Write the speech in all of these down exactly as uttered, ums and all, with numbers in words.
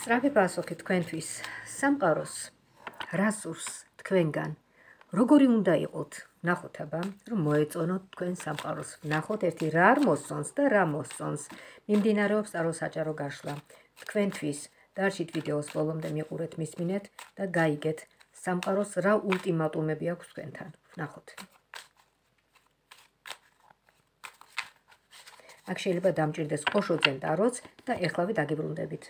სწრაფი პასუხი თქვენთვის სამყაროს რა სურს თქვენგან როგორი უნდა იყოთ ნახოთ აბა რომ მოეწონოთ თქვენ სამყაროს ნახოთ ერთი რა არ მოსწონს და რა მოსწონს მიმდინარეობს წაროსაჭარო გაშლა თქვენთვის დარჩით ვიდეოს ბოლომდე მიყურეთ მისმინეთ და გაიგეთ სამყაროს რა ულტიმატუმები აქვს თქვენთან ნახოთ აქ შეიძლება დამჭირდეს ოშოძენ ტაროც და ეხლავე დაგიბრუნდებით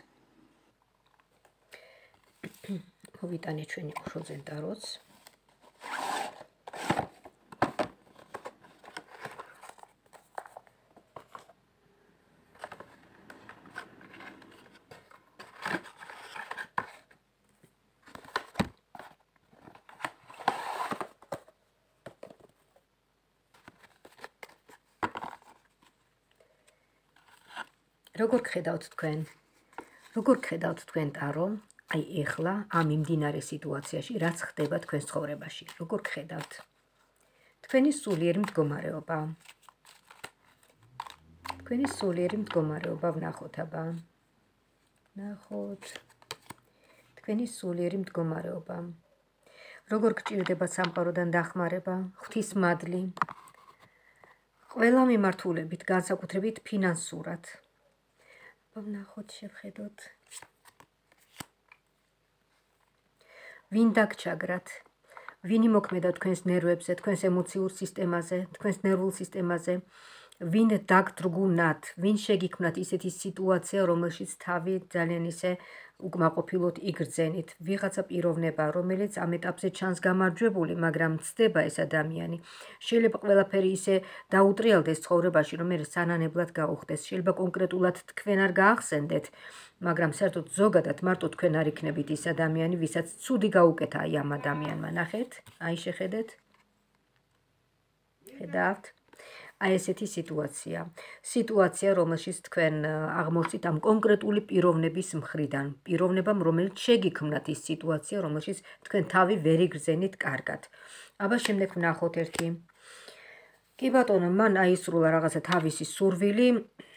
მოვიტანე ჩვენი ოშოძენ ტაროც როგორ გხედავთ თქვენ? როგორ გხედავთ თქვენ ტარო? აი ეხლა ამ იმდინარე სიტუაციაში რაც ხდება თქვენს ცხოვრებაში. როგორ გხედავთ? თქვენი სულიერი მდგომარეობა. თქვენი სულიერი მდგომარეობა ვნახოთ აბა. ნახოთ. თქვენი სულიერი მდგომარეობა. როგორ გჭირდება სამყაროდან დახმარება, ღვთისმადლი. ყველა მიმართულებით, განსაკუთრებით ფინანსურად. ვნახოთ შევხედოთ. ვინ დაგჩაგრათ? ვინი მოქმედა თქვენს ნერვებზე, თქვენს ემოციურ სისტემაზე, თქვენს ნერვულ სისტემაზე? ვინ დაგდრგუნათ? ვინ შეგიქმნათ ისეთი სიტუაცია, რომელშიც თავი ძალიან ისე უკმაყოფილოდ იგრძენით? ვიღაცა პიროვნება, რომელიც ამ ეტაპზე ჩანს გამარჯვებული, მაგრამ ცდება ეს ადამიანი. შეიძლება ყველაფერი ისე დაუტრიალდეს ცხოვრებაში, რომ ეს სანანებლად გაუხდეს. შეიძლება კონკრეტულად თქვენ არ გაახსენდეთ, მაგრამ საერთოდ ზოგადად მარტო თქვენ არ იქნებით ის ადამიანი, ვისაც ცუდი გაუკეთა აი ამ ადამიანმა. ნახეთ, აი შეხედეთ. ხედავთ? აი ესეთი სიტუაცია. სიტუაცია, რომელშიც თქვენ აღმოსით ამ კონკრეტული პიროვნების მხრიდან, პიროვნებამ, რომელიც შეგიქმნათ ის სიტუაცია, რომელშიც თქვენ თავი ვერ იგრძენით კარგად. აბა შემდეგ ვნახოთ ერთი. კი ბატონო, მან აისრულა რაღაცა თავისი სურვილი,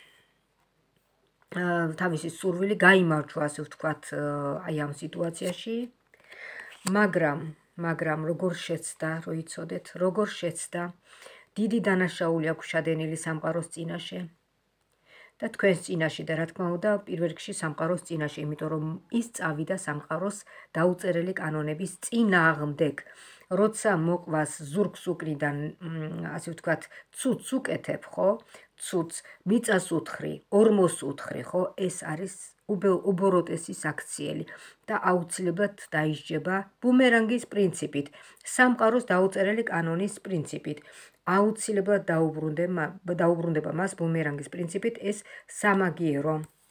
თავისი სურვილი გაიმარჯვა, ასე ვთქვათ, აი ამ სიტუაციაში, მაგრამ, მაგრამ როგორ შეცდა, რო იცოდეთ, როგორ შეცდა, დიდი დანაშაული აქვს შადენილი სამყაროს წინაშე და თქვენს წინაშე და რა თქმა უნდა, პირველ რიგში სამყაროს წინაშე, იმიტომ რომ ის წავიდა სამყაროს დაუწერელი კანონების წინააღმდეგ. როცა მოყვას ზურგს უკრიდან, ასე ვთქვათ, ცუცს უკეთებ, ხო? ცუცს მიწას უთხრი, ორმოს უთხრი, ხო? ეს არის უბოროტესის აქციელი და აუცილებლად დაისჯება ბუმერანგის პრინციპით, სამყაროს დაუწერელი კანონის პრინციპით. აუცილებლად დაუბრუნდება მას ბუმერანგის პრინციპით ეს სამაგიერო.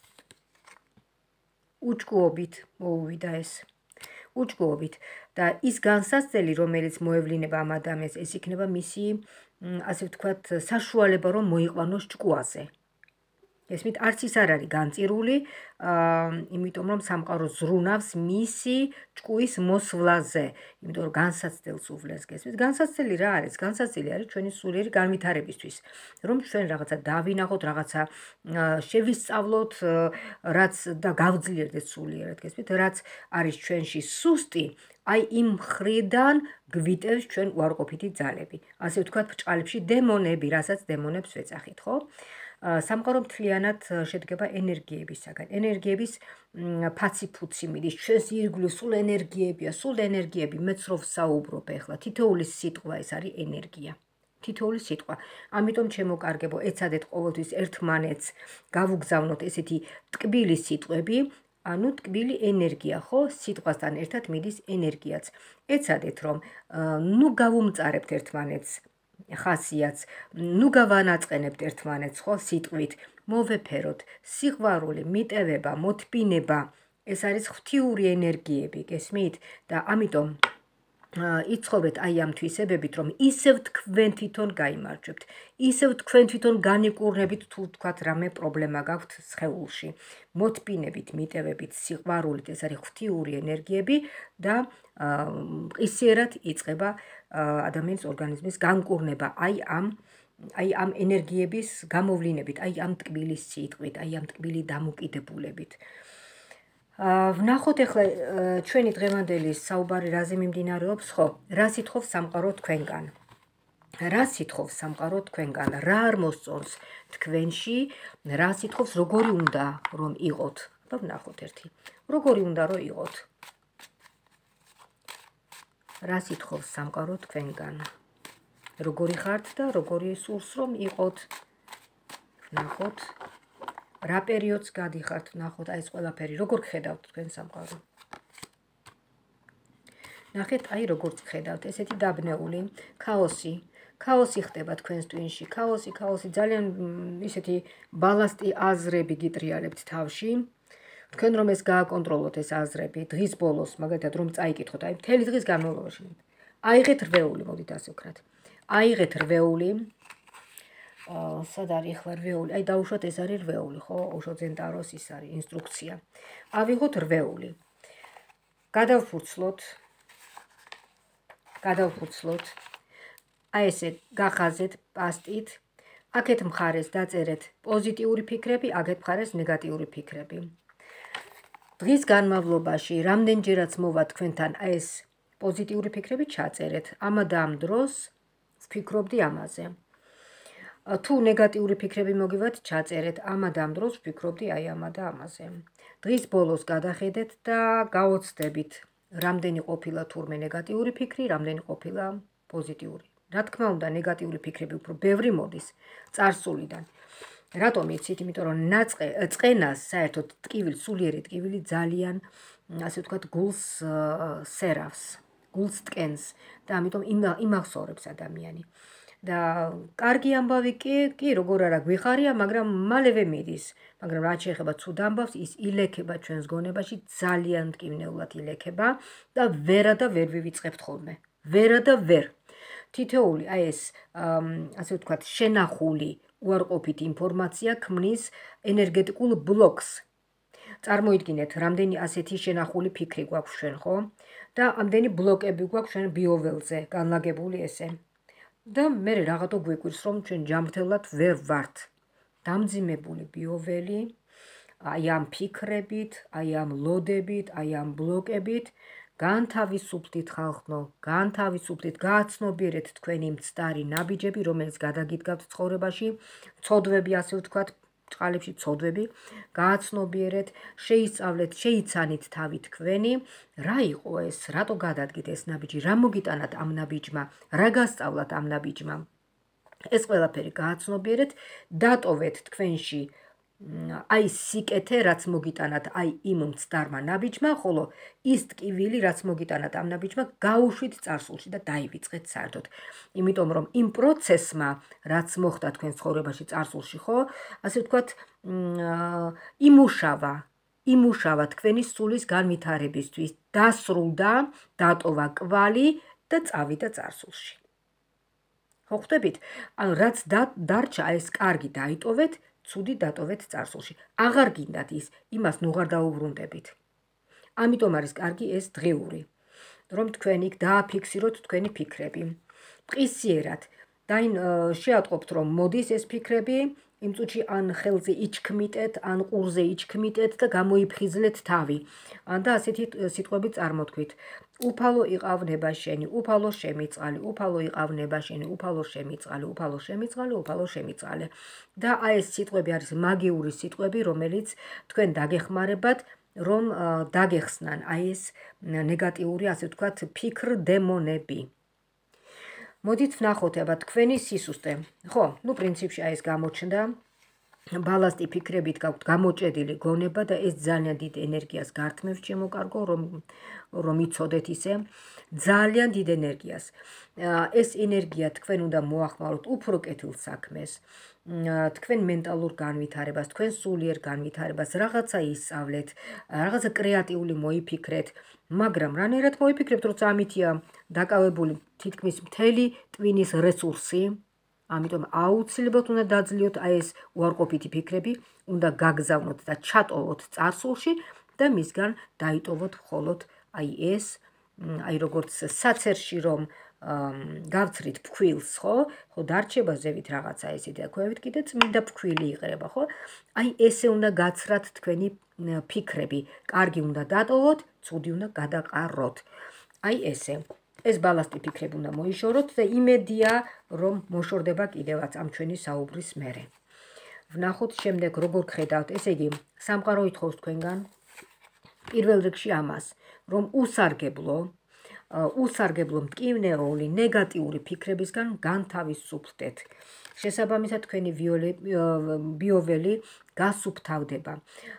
უჭკუობით მოუვიდა ეს. უჭკუობით და ის განსაცდელი, რომელიც მოევლინება ამ ადამიანს, ეს იქნება მისი, ასე ვთქვათ, საშუალება, რომ მოიყვანოს ჭკუაზე. ესმით, არც ის არ არის განწირული, იმიტომ რომ სამყარო ზრუნავს მისი ჭკუის მოსვლაზე, იმიტომ რომ განსაცდელს უვლეს. გესმით, განსაცდელი რა არის? განსაცდელი არის ჩვენი სულიერი განვითარებისთვის, რომ ჩვენ რაღაცა დავინახოთ, რაღაცა შევისწავლოთ, რაც და გავძლიერდეთ სულიერად, გესმით, რაც არის ჩვენში სუსტი, აი იმ მხრიდან გვიტევს ჩვენ უარყოფითი ძალები. ასე ვთქვათ, ბრჭყალებში დემონები, რასაც დემონებს ვეძახით, ხო? სამყარო მთლიანად შედგება ენერგიებისაგან. ენერგიების ფაცი-ფუცი მიდის, ჩვენს ირგვლივ სულ ენერგიებია, სულ ენერგიები, მეც რო ვსაუბრობ ახლა, თითოეული სიტყვა ეს არის ენერგია. თითოეული სიტყვა. ამიტომ ჩემოკარგებო, ეცადეთ ყოველთვის ერთმანეთს გავუგზავნოთ ესეთი ტკბილი სიტყვები, ანუ ტკბილი ენერგია, ხო? სიტყვასთან ერთად მიდის ენერგიაც. ეცადეთ რომ ნუ გავუმწარებთ ერთმანეთს ხასიათს, ნუ გავანაწყენებთ ერთმანეთს, ხო, სიტყვით, მოვეფეროთ, სიყვარული, მიტევება, მოთბინება, ეს არის ღვთიური ენერგიები, გესმით? და ამიტომ იცხოვრეთ აი ამ თვისებებით, რომ ისევ თქვენ თვითონ გაიმარჯვებთ, ისევ თქვენ თვითონ განიკურნებით, თუ თქვათ რამე პრობლემა გაქვთ სხეულში. მოთბინებით, მიტევებით, სიყვარულით, ეს არის ღვთიური ენერგიები და ყისიერად იწყება ადამიანის ორგანიზმის განკურნება აი ამ აი ამ ენერგიების გამოვლინებით, აი ამ ტკბილი სიტყვით, აი ამ ტკბილი დამოკიდებულებით. ვნახოთ ახლა ჩვენი დღევანდელი საუბარი რაზე მიმდინარეობს, ხო? რა სიტყვობს სამყარო თქვენგან? რა სიტყვობს სამყარო თქვენგან? რა არ მოსწონს თქვენში? რა სიტყვობს როგორი უნდა რომ იყოთ? აბა ვნახოთ ერთი. როგორი უნდა რომ იყოთ? რა სიტყვობს სამყარო თქვენგან? როგორი ხართ და როგორი სურს რომ იყოთ? ვნახოთ. რა პერიოდს გადიხართ, ნახოთ აი ეს ყველაფერი, როგორ გხედავთ თქვენ სამყარო? ნახეთ, აი როგორც გხედავთ, ესეთი დაბნეული, ქაოსი, ქაოსი ხდება თქვენს ტვინში, ქაოსი, ქაოსი, ძალიან ისეთი ბალასტი აზრები გიტრიალებთ თავში. თქვენ რომ ეს გააკონტროლოთ ეს აზრები, დღის ბოლოს, მაგალითად რომ წაიკითხოთ, აი მთელი დღის განმავლობაში. აიღეთ რვეული, მოდით ასე ვქრათ. აიღეთ რვეული. სად არის ახლა რვეული? აი დაუშვათ ეს არის რვეული, ხო? ოშო ზენტაროს ის არის ინსტრუქცია. ავიღოთ რვეული. გადავფურცლოთ. გადავფურცლოთ. აი ესე გახაზეთ პასტით. აქეთ მხარეს დაწერეთ პოზიტიური ფიქრები, აქეთ მხარეს ნეგატიური ფიქრები. დღის განმავლობაში რამდენჯერაც მოვა თქვენთან აი ეს პოზიტიური ფიქრები ჩაწერეთ. ამა და ამ დროს ვფიქრობდი ამაზე. თუ ნეგატიური ფიქრები მოგივათ, ჩაწერეთ. ამა და ამ დროს ვფიქრობდი აი ამა და ამაზე. დღის ბოლოს გადახედეთ და გაოცდებით, რამდენი ყოფილა თურმე ნეგატიური ფიქრი, რამდენი ყოფილა პოზიტიური. რა თქმა უნდა, ნეგატიური ფიქრები უფრო ბევრი მოდის წარსულიდან. რატომ იცით? იმიტომ რომ წყენას საერთოდ ტკივილი, სულიერი ტკივილი ძალიან, ასე ვთქვათ, გულს სერავს, გულს ტკენს და ამიტომ იმახსოვრებს ადამიანი. და კარგი ამბავი კი, კი, როგორ არა გვიხარია, მაგრამ მალევე მიდის. მაგრამ რაც შეეხება ცუდ ამბავს, ის ილექება ჩვენს გონებაში, ძალიან მტკივნეულად ილექება და ვერა და ვერ ვივიწყებთ ხოლმე. ვერა და ვერ. თითოეული აი ეს, ასე ვთქვათ, შენახული უარყოფით ინფორმაცია ქმნის ენერგეტიკულ ბლოკს. წარმოიდგინეთ, რამდენი ასეთი შენახული ფიქრი გვაქვს ჩვენ, ხო? და ამდენი ბლოკები გვაქვს ჩვენ ბიოველზე, განლაგებული ესე. და მე რაღაცო გვიკვირს, რომ ჩვენ ჯანმრთელად ვერ ვართ. დამძიმებული ბიოველი, აი ამ ფიქრებით, აი ამ ლოდებით, აი ამ ბლოკებით, განთავისუფლდით ხალხო, განთავისუფლდით, გააცნობიერეთ თქვენი მცდარი ნაბიჯები, რომელიც გადაგიდგავთ ცხოვრებაში, ცოდვები, ასე ვთქვათ, წყალებში ცოდვები, გააცნობიერეთ, შეისწავლეთ, შეიცანით თავი თქვენი, რა იყო ეს, რატო გადადგით ეს ნაბიჯი, რა მოგიტანათ ამ ნაბიჯმა, რა გასწავლათ ამ ნაბიჯმა. ეს ყველაფერი გააცნობიერეთ, დატოვეთ თქვენში აი სიკეთე, რაც მოგიტანათ აი იმ მცდარმა ნაბიჯმა, ხოლო ის ტკივილი, რაც მოგიტანათ ამ ნაბიჯმა, გაუშვით წარსულში და დაივიწყეთ საერთოდ. იმიტომ რომ იმ პროცესმა, რაც მოხდა თქვენ ცხოვრებაში წარსულში, ხო, ასე ვთქვათ, იმუშავა, იმუშავა თქვენი სულის განვითარებისთვის, დასრულდა, დატოვა კვალი და წავიდა წარსულში. ხო ხვდებით? ანუ რაც დარჩა, ეს კარგი დაიტოვეთ, ცუდი დატოვეთ წარსულში. აღარ გინდათ ის, იმას ნუღარ დაუბრუნდებით. ამიტომ არის კარგი ეს დღიური, რომ თქვენ იქ დააფიქსიროთ თქვენი ფიქრები. მყისიერად, დაინ შეატყობთ, რომ მოდის ეს ფიქრები, იმ წუთში ან ხელზე იჩქმიტეთ, ან ყურზე იჩქმიტეთ და გამოიფხიზლეთ თავი. და ასეთი სიტყვები წარმოთქვით. უფალო იყავ ნება შენი, უფალო შემიწყალი, უფალო იყავ ნება შენი, უფალო შემიწყალი, უფალო შემიწყალი, უფალო შემიწყალე. და აი ეს სიტყვები არის მაგიური სიტყვები, რომელიც თქვენ დაგეხმარებათ, რომ დაგეხსნან აი ეს ნეგატიური, ასე ვთქვათ, ფიქრ-დემონები. მოდით ვნახოთ აბა თქვენი სისუსტე. ხო, ნუ პრინციპში აი ეს გამოჩნდა. ბალასტი ფიქრებით გაქვთ გამოჭედილი გონება და ეს ძალიან დიდ ენერგიას გართმევს ჩემო კარგო, რომ რომ იცოდეთ ისე, ძალიან დიდ ენერგიას. ეს ენერგია თქვენ უნდა მოახმაროთ უფრო კეთილ საქმეს, თქვენ მენტალურ განვითარებას, თქვენ სულიერ განვითარებას, რაღაცა ისწავლეთ, რაღაცა კრეატიული მოიფიქრეთ, მაგრამ რანაირად მოიფიქრებთ, როცა ამითია დაკავებული თითქმის მთელი ტვინის რესურსი, ამიტომ აუცილებლად უნდა დაძლიოთ აი ეს უარყოფითი ფიქრები, უნდა გაგზავნოთ და ჩატოვოთ წარსულში და მისგან დაიტოვოთ მხოლოდ აი ეს, აი როგორც საცერში რომ გავცრით ფქვილს, ხო? ხო, დარჩება ზევით რაღაცა ესე და ქვევით კიდე წმინდა ფქვილი იყრება, ხო? აი ესე უნდა გაცრათ თქვენი ფიქრები. კარგი უნდა დატოვოთ, ცუდი უნდა გადაყაროთ. აი ესე. ეს ბალასტი ფიქრები უნდა მოიშოროთ და იმედია, რომ მოშორდება კიდევაც ამ ჩვენი საუბრის მერე. ვნახოთ შემდეგ როგორ გხედავთ, ესე იგი, სამყარო ითხოვს თქვენგან პირველ რიგში ამას, რომ უსარგებლო, უსარგებლო მტკივნეული, ნეგატიური ფიქრებისგან განთავისუფლდეთ. შესაბამისად თქვენი ბიოველი გასუფთავდება.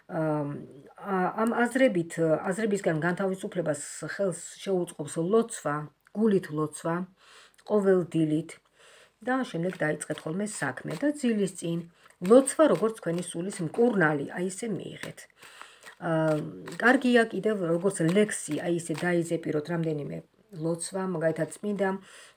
ამ აზრებით, აზრებისგან განთავისუფლებას ხელს შეუწყობს ლოცვა, გულით ლოცვა, ყოველ დილით და შემდეგ დაიწყეთ ხოლმე საქმე და ძილის წინ ლოცვა როგორც თქვენი სულის მკურნალი, აი ესე მიიღეთ. კარგია კიდევ როგორც ლექსი, აი ესე დაიზეპიროთ რამდენიმე ლოცვა, მაგალითად წმინდა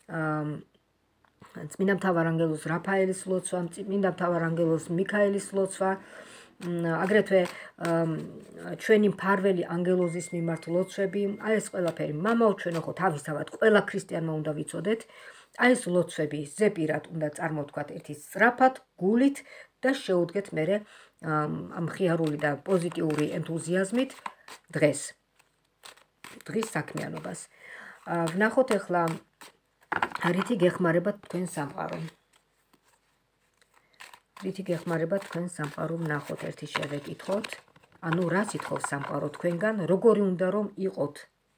წმინდა მთავარანგელოზ რაფაელის ლოცვა, წმინდა მთავარანგელოზ მიქაელის ლოცვა, აგრეთვე ჩვენი მფარველი ანგელოზის მიმართ ლოცვები, აი ეს ყველაფერი მამაო ჩვენო ხო თავისთავად ყველა ქრისტიანმა უნდა ვიცოდეთ. აი ეს ლოცვები ზეპირად უნდა წარმოვთქვათ ერთი სწრაფად, გულით და შეუდგეთ მერე ამ ხიარული და პოზიტიური ენთუზიაზმით დღეს. დღის საქმიანობას. ვნახოთ ახლა რითი გეხმარება თქვენ სამყარო. რითი გეხმარება თქვენ სამყარო ვნახოთ ერთი შევეკითხოთ. ანუ რას ითხოვს სამყარო თქვენგან, როგორი უნდა რომ იყოთ.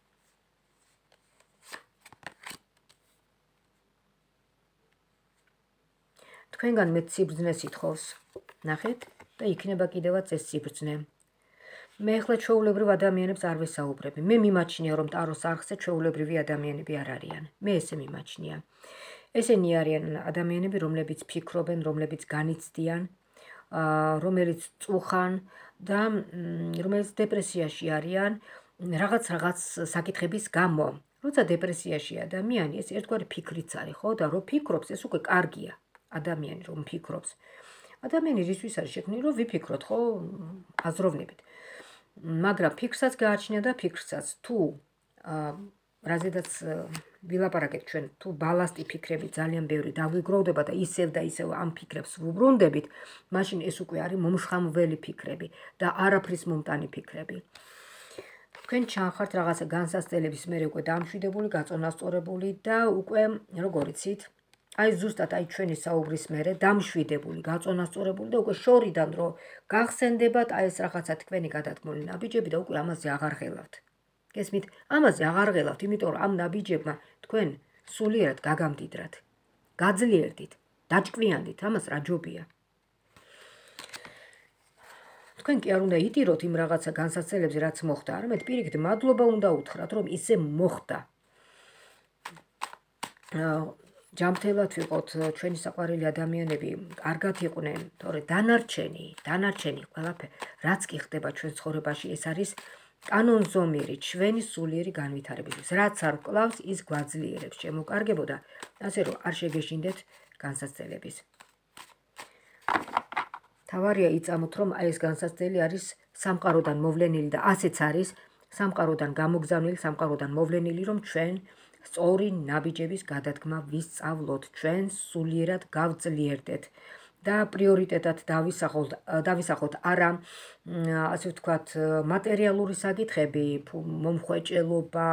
თქვენგან მეც სიბრძნეს ითხოვს. ნახეთ და იქნება კიდევაც ეს სიბრძნე. მე ახლა ჩვეულებრივ ადამიანებს არ ვესაუბრები. მე მიმაჩნია რომ ტაროს არხზე ჩვეულებრივი ადამიანები არ არიან. მე ესე მიმაჩნია. ესენი არიან ადამიანები, რომლებიც ფიქრობენ, რომლებიც განიცდიან, რომელიც წუხან და რომელიც დეპრესიაში არიან რაღაც რაღაც საკითხების გამო. როცა დეპრესიაში ადამიანი, ეს ერთგვარი ფიქრიც არის, ხო? და რომ ფიქრობს, ეს უკვე კარგია. ადამიანი რომ ფიქრობს. ადამიანი რისთვის არის შექმნილი, რომ ვიფიქროთ, ხო? აზროვნებით. მაგრამ ფიქრსაც გააჩნია და ფიქრსაც თუ რაზედაც ვილაპარაკეთ ჩვენ, თუ ბალასტი ფიქრები ძალიან ბევრი დაგვიგროვდება და ისევ და ისევ ამ ფიქრებს ვუბრუნდებით, მაშინ ეს უკვე არის მომშხამველი ფიქრები და არაფრის მომტანი ფიქრები. თქვენ ჩანხართ რაღაცა განსასწრების მერე უკვე დამშვიდებული, გაწონასწორებული და უკვე როგორ იცით, აი ზუსტად აი ჩვენი საუბრის მერე დამშვიდებული, გაწონასწორებული და უკვე შორიდან რო გახსენდებათ აი ეს რაღაცა თქვენი გადადგმული ნაბიჯები და უკვე ამაზე აღარ ღელავთ. გესმით, ამაზე აღარ ღელავთ, იმიტომ რომ ამ ნაბიჯებმა თქვენ სულიერად გაგამდიდრათ, გაძლიერდით, დაჭკვიანდით, ამას რა ჯობია. თქვენ კი არ უნდა იტიროთ იმ რაღაცა განსაცდელებზე, რაც მოხდა, არამედ პირიქით მადლობა უნდა უთხრათ, რომ ისე მოხდა. ჯანმრთელად ვიყოთ, ჩვენი საყვარელი ადამიანები კარგად იყვნენ, თორე დანარჩენი, დანარჩენი ყველაფერი, რაც კი ხდება ჩვენ ცხოვრებაში, ეს არის კანონზომიერი ჩვენი სულიერი განვითარებისთვის. რაც არ ვკლავს, ის გვაძლიერებს, შემოკარგებო და ასე რომ არ შეგეშინდეთ განსაცდელების. თავარია იწამოთ, რომ აი ეს განსაცდელი არის სამყაროდან მოვლენილი და ასეც არის სამყაროდან გამოგზავნილი, სამყაროდან მოვლენილი, რომ ჩვენ სწორი ნაბიჯების გადადგმა ვისწავლოთ, ჩვენ სულიერად გავძლიერდეთ და პრიორიტეტად დავისახოთ არა ასე ვთქვათ მატერიალური საკითხები, მომხვეჭელობა,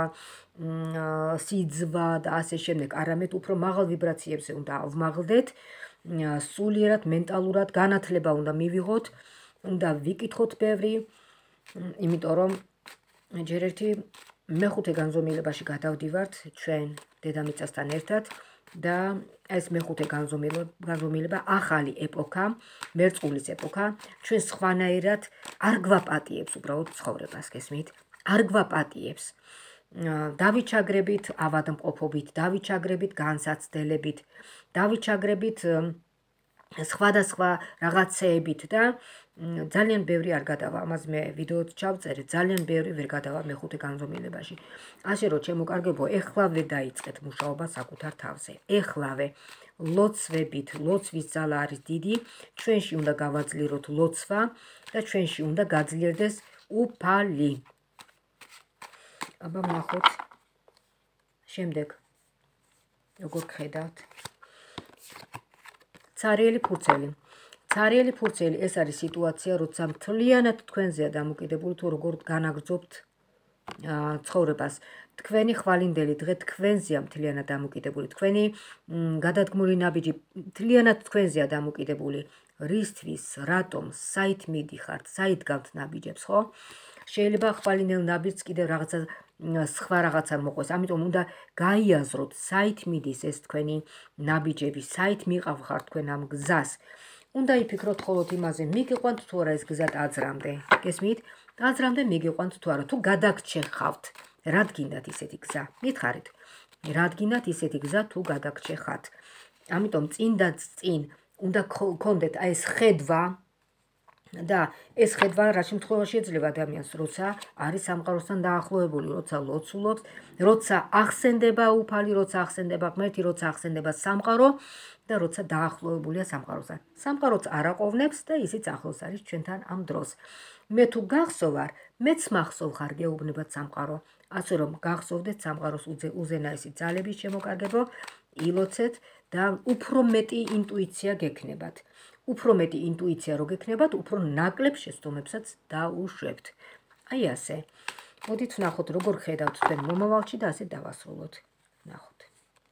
სიძვა და ასე შემდეგ, არამედ უფრო მაღალ ვიბრაციებზე უნდა ავმაღლდეთ, სულიერად მენტალურად განათლება უნდა მივიღოთ, უნდა ვიკითხოთ ბევრი, იმიტომ რომ ჯერ ერთი მეხუთე განზომილებაში გადავდივართ ჩვენ დედამიწასთან ერთად და ეს მეხუთე განზომილება ახალი ეპოქა, მერწყულის ეპოქა, ჩვენ სხვანაირად არ გვაპატიებს უბრალოდ ცხოვრებას, გესმით? არ გვაპატიებს. დავიჩაგრებით ავადმყოფობით, დავიჩაგრებით განსაცდელებით, დავიჩაგრებით სხვადასხვა რაღაცეებით და ძალიან ბევრი არ გადავა, ამას მე ვიდეოც ჩავწერე, ძალიან ბევრი ვერ გადავა მეხუთე განზომილებაში. ასე რომ ჩემოკარგებო, ეხლავე დაიწყეთ მუშაობა საკუთარ თავზე. ეხლავე ლოცვებით, ლოცვის ძალა არის დიდი, ჩვენში უნდა გავაძლიეროთ ლოცვა და ჩვენში უნდა გაძლიერდეს უფალი. აბა ვნახოთ შემდეგ. როგორ გხედავთ. ცარიელი ფურცელი. ცარიელი ფურცელი ეს არის სიტუაცია, როცა მთლიანად თქვენზეა დამოკიდებული თუ როგორ განაგრძობთ ცხოვრებას. თქვენი ხვალინდელი დღე თქვენზეა მთლიანად დამოკიდებული. თქვენი გადადგმული ნაბიჯი მთლიანად თქვენზეა დამოკიდებული. რისთვის, რატომ, საით მიდიხართ, საით გავთ ნაბიჯებს, ხო? შეიძლება ხვალინდელ ნაბიჯს კიდევ რაღაცა სხვა რაღაცა მოყვეს. ამიტომ უნდა გაიაზროთ, საით მიდის ეს თქვენი ნაბიჯები, საით მიყავხართ თქვენ ამ გზას. უნდა იფიქროთ მხოლოდ იმაზე, მიგიყვანთ თუ არა ეს გზა ტაძრამდე. გესმით? ტაძრამდე მიგიყვანთ თუ არა, თუ გადაგჩეხავთ. რად გინდათ ისეთი გზა? მითხარით. რად გინდათ ისეთი გზა თუ გადაგჩეხათ. ამიტომ წინ და წინ უნდა გქონდეთ აი ეს ხედვა და ეს ხედვა რა შემთხვევაში ეძლევა ადამიანს, როცა არის სამყაროსთან დაახლოებული, როცა ლოცულობს, როცა ახსენდება უფალი, როცა ახსენდება ღმერთი, როცა ახსენდება სამყარო და როცა დაახლოებულია სამყაროსთან. სამყაროც არ აყოვნებს და ისიც ახლოს არის ჩვენთან ამ დროს. მე თუ გახსოვარ, მეც მახსოვ ხარ გეუბნებათ სამყარო. ასე რომ გახსოვდეთ სამყაროს უზენაესი ძალების შემოკარგებო, ილოცეთ და უფრო მეტი ინტუიცია გექნებათ. უფრო მეტი ინტუიცია რო გექნებათ, უფრო ნაკლებ შეცდომებსაც დაუშვებთ. აი ასე. მოდით ვნახოთ, როგორ ხედავთ თქვენ მომავალში და ასე დავასრულოთ. ვნახოთ.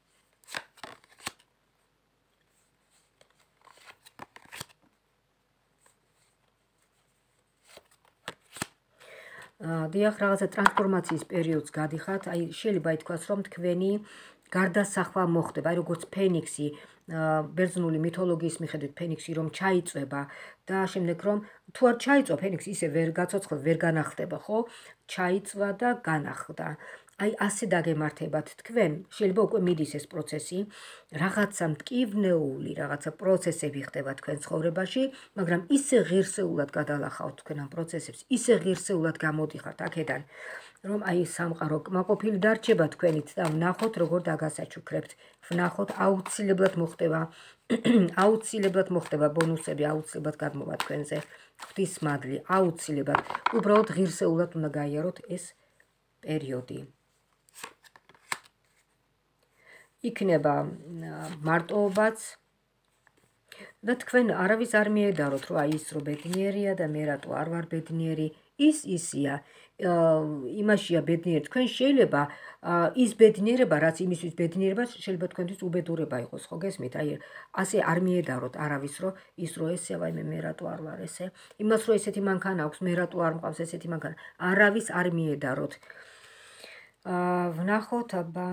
დიახ, რაღაცა ტრანსფორმაციის პერიოდს გადიხართ, აი შეიძლება ითქვას, რომ თქვენი გარდასახვა მოხდება, აი როგორც ფენიქსი, ბერძნული მითოლოგიის მიხედვით ფენიქსი რომ ჩაიწვება და შემდეგ რომ თუ არ ჩაიწვა ფენიქსი ისე ვერ გაცოცხლდება, ვერ განახლდება, ხო? ჩაიწვა და განახლდა. აი ასე დაგემართებათ თქვენ, შეიძლება უკვე მიდის ეს პროცესი, რაღაცა მტკივნეული, რაღაცა პროცესები ხდება თქვენ ცხოვრებაში, მაგრამ ისე ღირსეულად გადალახავთ თქვენ ამ პროცესებს, ისე ღირსეულად გამოდიხართ აქედან, რომ აი სამყარო კმაყოფილი დარჩება თქვენით და ვნახოთ როგორ დაგასაჩუქრებთ. ვნახოთ აუცილებლად მოხდება, აუცილებლად მოხდება ბონუსები, აუცილებლად გადმოვა თქვენზე. ღვთის მადლი, აუცილებლად. უბრალოდ ღირსეულად უნდა გაიაროთ ეს პერიოდი. იქნება მარტოობაც და თქვენ არავის არ მიედაროთ, რომ აი ის რო ბედნიერია და მე რატო არ ვარ ბედნიერი. ის ისია, იმაშია ბედნიერი. თქვენ შეიძლება ის ბედნიერება, რაც იმისთვის ბედნიერება, შეიძლება თქვენთვის უბედურება იყოს, ხო გესმით? აი ასე არ მიედაროთ არავის, რომ ის რო ესეა, ვაიმე მე რატო არ ვარ ესე. იმას რო ესეთი მანქანა აქვს, მე რატო არ მყავს ესეთი მანქანა. არავის არ მიედაროთ. ვნახოთ, აბა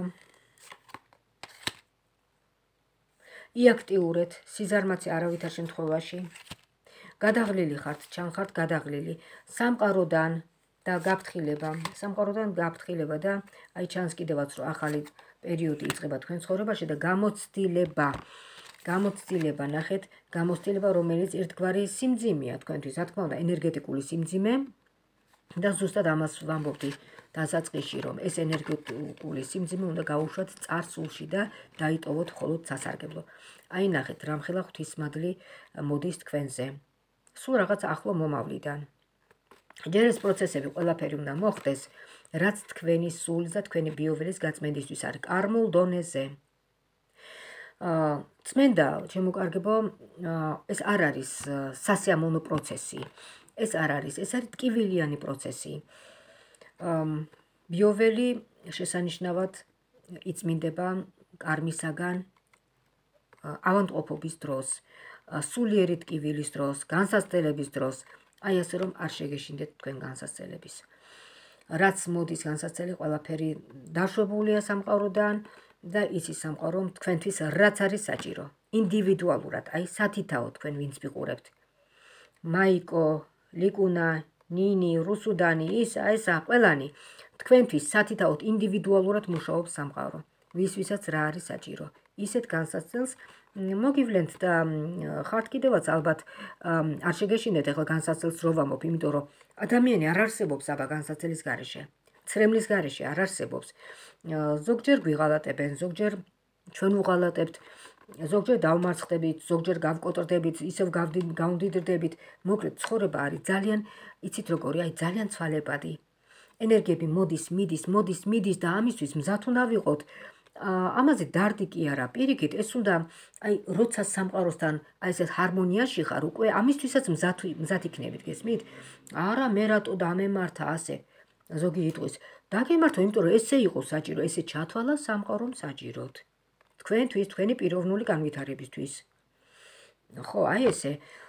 იაქტიურეთ, სიზარმაცე არავითარ შემთხვევაში. გადაღლილი ხართ, ჩანხართ გადაღლილი. სამყაროდან და გაფრთხილება, სამყაროდან გაფრთხილება და აი ჩანს კიდევაც რომ ახალი პერიოდი იწყება თქვენ ცხოვრებაში და გამოცდილება. გამოცდილება, ნახეთ, გამოცდილება, რომელიც ერთგვარი სიმძიმეა თქვენთვის, რა თქმა უნდა, ენერგეტიკული სიმძიმე და ზუსტად ამას ვამბობდი დასაწყისში, რომ ეს ენერგეტიკული სიმძიმე უნდა გაუშვათ წარსულში და დაიტოვოთ მხოლოდ სასარგებლო. აი ნახეთ, რამხელა ღვთისმადლი მოდის თქვენზე. სულ რაღაც ახლო მომავლიდან. ჯერ ეს პროცესები ყველაფერი უნდა მოხდეს, რაც თქვენი სულის და თქვენი ბიოველის გაწმენდისთვის არის კარმულ დონეზე. წმენდა, შემოკარგებო, ეს არ არის სასიამოვნო პროცესი. ეს არ არის, ეს არის ტკივილიანი პროცესი. ბიოველი შესანიშნავად იწმინდება კარმისაგან ავადმყოფობის დროს, სულიერი ტკივილის დროს, განსაცდელების დროს, აი ასე რომ არ შეგეშინდეთ თქვენ განსაცდელების. რაც მოდის განსაცდელი, ყველაფერი დაშვებულია სამყაროდან და იცის სამყარო თქვენთვის რაც არის საჭირო. ინდივიდუალურად, აი სათითაო თქვენ ვინც ვიყურებთ. მაიკო, ლიკუნა, ნინი, რუსუდანი, ისა, ესა, ყველანი თქვენთვის სათითაოდ ინდივიდუალურად მუშაობს სამყარო. ვის ვისაც რა არის საჭირო. ისეთ განსაცდელს მოგივლენთ და ხართ კიდევაც ალბათ არ შეგეშინეთ ახლა განსაცდელს რო ვამბობ, იმიტომ რომ ადამიანი არ არსებობს აბა განსაცდელის გარეშე. ცრემლის გარეშე არ არსებობს. ზოგჯერ გვიღალატებენ, ზოგჯერ ჩვენ ვუღალატებთ, ზოგჯერ დავმარცხდებით, ზოგჯერ გავკოტრდებით, ისევ გავმდიდრდებით. მოკლედ ცხოვრება არის ძალიან, იცით როგორი, აი ძალიან ცვალებადი. ენერგიები მოდის, მიდის, მოდის, მიდის და ამისთვის მზად უნდა ვიყოთ. ამაზე დარდი კი არა, პირიქით, ეს უნდა აი როცა სამყაროსთან აი ესეთ ჰარმონიაში ხარ, უკვე ამისთვისაც მზად მზად იქნებით, გესმით? არა, მე რატო დამემართა ასე. ზოგი იტყვის, დაგემართო, იმიტომ რომ ესე იყო საჭირო, ესე ჩათვალა სამყარომ საჭიროდ. თქვენთვის, თქვენი პიროვნული განვითარებისთვის. ხო, აი ესე.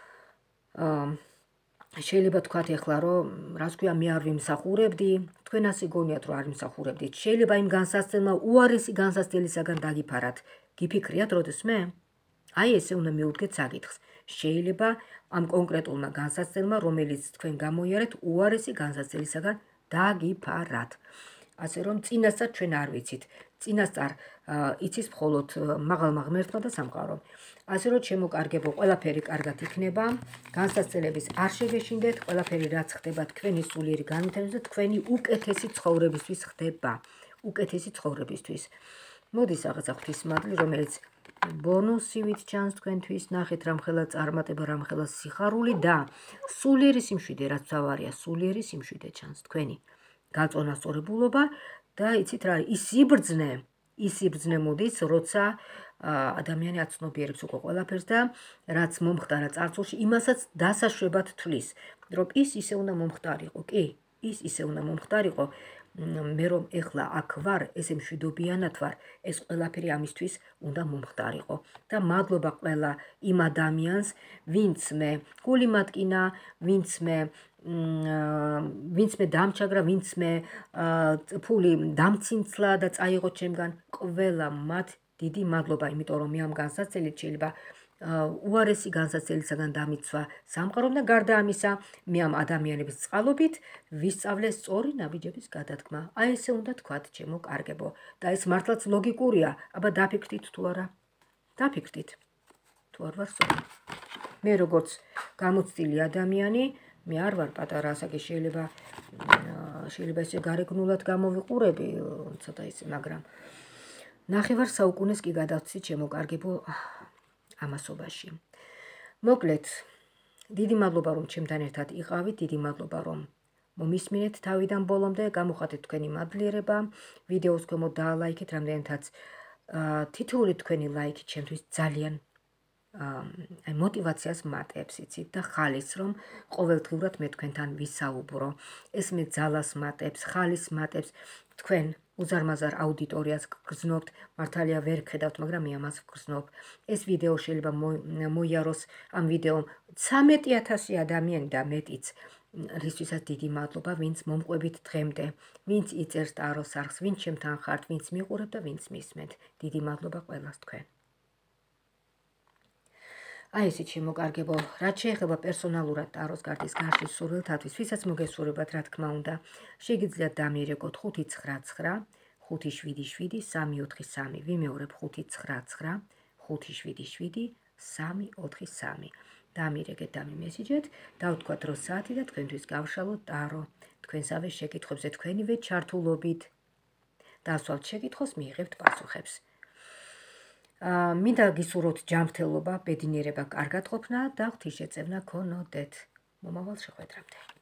შეიძლება თქვათ ეხლა, რომ რას ქვია, მე არ ვიმსახურებდი, თქვენ ასე გონიათ, რომ არ ვიმსახურებდით. შეიძლება იმ განსაცდელმა უარესი განსაცდელისაგან დაგიფარათ. გიფიქრიათ როდესმე? აი ესე უნდა მიუდგეთ საკითხს. შეიძლება ამ კონკრეტულმა განსაცდელმა, რომელიც თქვენ გამოიარეთ, უარესი განსაცდელისაგან დაგიფარათ. ასე რომ წინასწარ ჩვენ არ ვიცით. წინასწარ იცის მხოლოდ მაღალმა ღმერთმა და სამყარომ. ასე რომ შემოკარგებო, ყველაფერი კარგად იქნება, განსაცდელების არ შეგეშინდეთ, ყველაფერი რაც ხდება თქვენი სულიერი განვითარების და თქვენი უკეთესი ცხოვრებისთვის ხდება. უკეთესი ცხოვრებისთვის. მოდის რაღაცა ღვთისმადლი, რომელიც ბონუსივით ჩანს თქვენთვის, ნახეთ რამხელა წარმატება, რამხელა სიხარული და სულიერი სიმშვიდე, რაც თავარია, სულიერი სიმშვიდე ჩანს თქვენი გაწონასწორებულობა და იცით რა, ის სიბრძნე, ის სიბრძნე მოდის, როცა ადამიანი აცნობიერებს უკვე ყველაფერს და რაც მომხდარა წარსულში, იმასაც დასაშვებად თვლის, რომ ის ისე უნდა მომხდარიყო, კი, ის ისე უნდა მომხდარიყო, მე რომ ეხლა აქ ვარ, ესე მშვიდობიანად ვარ, ეს ყველაფერი ამისთვის უნდა მომხდარიყო. და მადლობა ყველა იმ ადამიანს, ვინც მე გული მატკინა, ვინც მე ვინც მე დამჩაგრა, ვინც მე ფული დამცინცლა და წაიღო ჩემგან, ყველა მათ დიდი მადლობა, იმიტომ რომ მე ამ განსაცდელით შეიძლება უარესი განსაცდელისაგან დამიცვა სამყარომ და გარდა ამისა, მე ამ ადამიანების წყალობით ვისწავლე სწორი ნაბიჯების გადადგმა. აი ესე უნდა თქვათ, ჩემო კარგებო. და ეს მართლაც ლოგიკურია, აბა დაფიქრდით თუ არა? დაფიქრდით. თუ არ ვარ სწორი. მე როგორც გამოცდილი ადამიანი, მე არ ვარ პატარა ასაკი, შეიძლება შეიძლება ესე გარეგნულად გამოვიყურები, ცოტა ისე, მაგრამ ნახევარ საუკუნეს კი გადავცი, ჩემო კარგებო, ამასობაში. მოკლედ, დიდი მადლობა რომ ჩემთან ერთად იყავით, დიდი მადლობა რომ მომისმინეთ თავიდან ბოლომდე, გამოხატეთ თქვენი მადლიერება, ვიდეოს ქვემოთ დაალაიქეთ, რამდენადაც თითოეული თქვენი ლაიქი ჩემთვის ძალიან აი мотивაციას მატებს, იცით და ხალის, რომ ყოველდღიურად მე თქვენთან ვისაუბრო. ეს მე ძალას მატებს, ხალის მატებს, თქვენ უზარმაზარ აუდიტორიას გგრძნობთ, მართალია ვერ ხედავთ, მაგრამ მე ამას ვგრძნობ. ეს ვიდეო შეიძლება მოიაროს ამ ვიდეომ ცამეტი ათასი ადამიანი და მეტიც. რისთვისაც დიდი მადლობა, ვინც მომყვებით დღემდე, ვინც იწერს ტაროს არხს, ვინც ჩემთან ხართ, ვინც მიყურებთ და ვინც მისმენთ. დიდი მადლობა ყველას თქვენ. აი ესე შემოკარგებო, რაც შეეხება პერსონალურად ტაროს კარტის გარშვის სურვილთათვის, ვისაც მოგესურვებათ, რა თქმა უნდა, შეგიძლიათ დამიერეკოთ ხუთი ცხრა ცხრა, ხუთი შვიდი შვიდი, სამი ოთხი სამი, ვიმეორებ ხუთი ცხრა ცხრა, ხუთი შვიდი შვიდი, სამი ოთხი სამი. დამიერეკეთ, დამიმესიჯეთ, დავთქვათ რო საათი და თქვენთვის გავშალოთ ტარო. თქვენსავე შეკითხვებზე თქვენივე ჩართულობით. დასვავთ შეკითხვას, მიიღებთ პასუხებს. მინდა გისურვოთ ჯანმრთელობა, ბედნიერება, კარგად ყოფნა და ღვთისშეწევნა გქონოდეთ. მომავალ შეხვედრამდე.